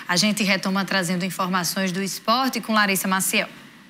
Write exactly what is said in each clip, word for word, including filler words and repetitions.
A gente retoma trazendo informações do esporte com Larissa Maciel.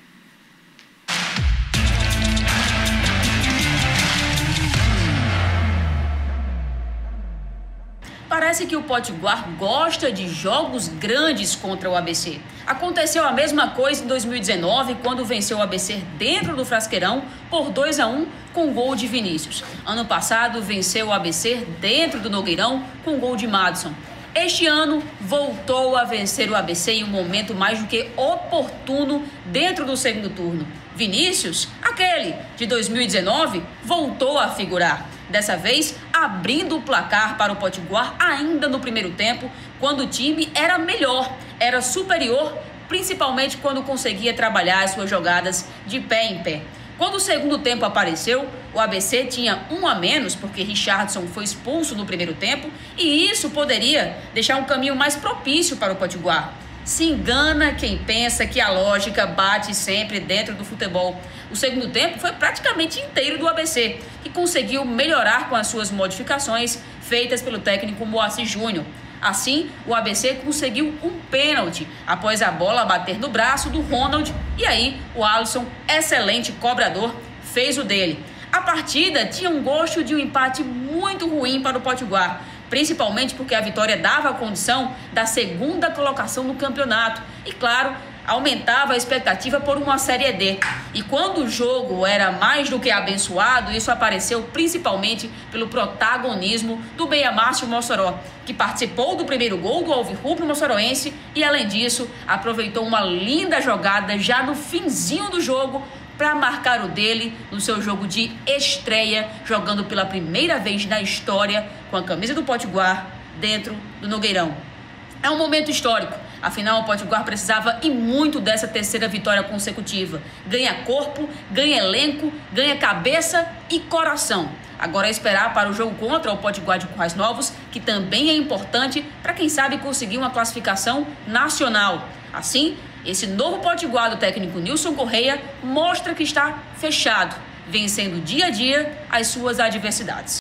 Parece que o Potiguar gosta de jogos grandes contra o A B C. Aconteceu a mesma coisa em dois mil e dezenove, quando venceu o A B C dentro do Frasqueirão por dois a um com gol de Vinícius. Ano passado venceu o A B C dentro do Nogueirão com gol de Madison. Este ano voltou a vencer o A B C em um momento mais do que oportuno dentro do segundo turno. Vinícius, aquele de dois mil e dezenove, voltou a figurar. Dessa vez, abrindo o placar para o Potiguar ainda no primeiro tempo, quando o time era melhor, era superior, principalmente quando conseguia trabalhar as suas jogadas de pé em pé. Quando o segundo tempo apareceu, o A B C tinha um a menos, porque Richardson foi expulso no primeiro tempo, e isso poderia deixar um caminho mais propício para o Potiguar. Se engana quem pensa que a lógica bate sempre dentro do futebol. O segundo tempo foi praticamente inteiro do A B C, que conseguiu melhorar com as suas modificações feitas pelo técnico Moacir Júnior. Assim, o A B C conseguiu um pênalti após a bola bater no braço do Ronald, e aí o Alisson, excelente cobrador, fez o dele. A partida tinha um gosto de um empate muito ruim para o Potiguar, principalmente porque a vitória dava a condição da segunda colocação no campeonato e, claro, aumentava a expectativa por uma Série D. E quando o jogo era mais do que abençoado, isso apareceu principalmente pelo protagonismo do meia Márcio Mossoró, que participou do primeiro gol do alvirrubro moçoroense e, além disso, aproveitou uma linda jogada já no finzinho do jogo para marcar o dele no seu jogo de estreia, jogando pela primeira vez na história com a camisa do Potiguar dentro do Nogueirão. É um momento histórico, afinal o Potiguar precisava e muito dessa terceira vitória consecutiva. Ganha corpo, ganha elenco, ganha cabeça e coração. Agora é esperar para o jogo contra o Potiguar de Currais Novos, que também é importante para quem sabe conseguir uma classificação nacional. Assim, esse novo Potiguar do técnico Nilson Correia mostra que está fechado, vencendo dia a dia as suas adversidades.